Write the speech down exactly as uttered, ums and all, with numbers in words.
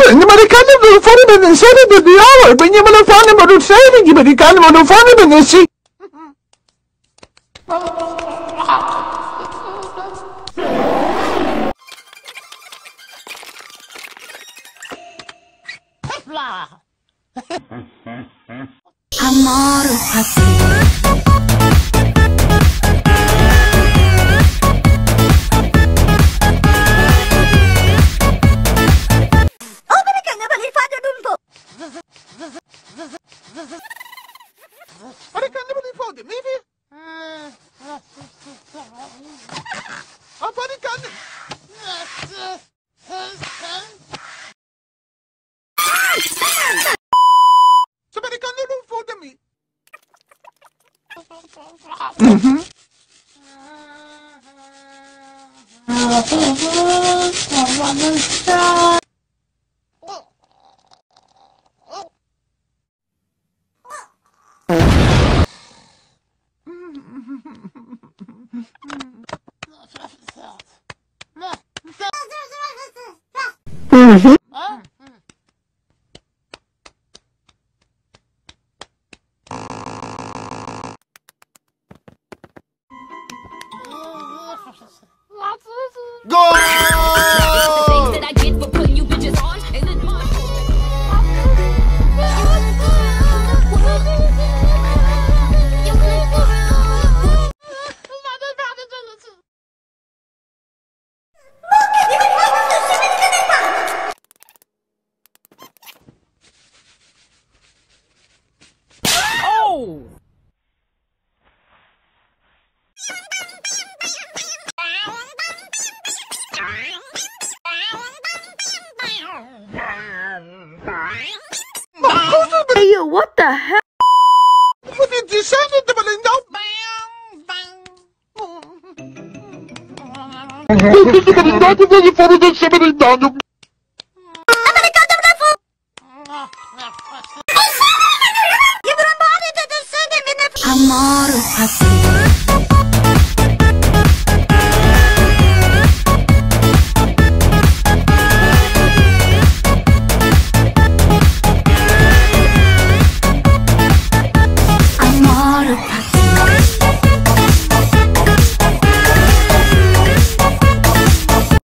Amerikaner de fani ben seni de diyor. Ben yemene fani ben seni gibi Amerikaner ben fani ben si. Amor, Fati. Mhm. Mhm. Go! That I get for putting you bitches on. Is it my Oh! Taio, what the hell? What did you say to the window? Amor, Fati.